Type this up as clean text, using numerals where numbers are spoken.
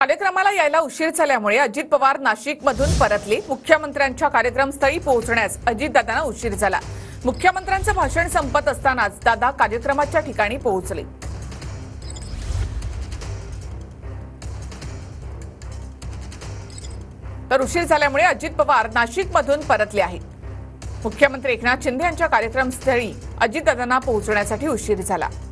कार्यक्रमाला यायला उशीर झाल्यामुळे अजित पवार नाशिकमधून परतले। मुख्यमंत्र्यांच्या कार्यक्रमस्थळी पोहोचण्यास अजितदादांना उशीर झाला। मुख्यमंत्र्यांचं भाषण संपत असतानाच दादा कार्यक्रमाच्या ठिकाणी पोहोचले। तर उशीर झाल्यामुळे अजित पवार नाशिकमधून परतले आहेत। मुख्यमंत्री एकनाथ शिंदे यांच्या कार्यक्रमस्थळी अजितदादांना पोहोचण्यासाठी उशीर झाला।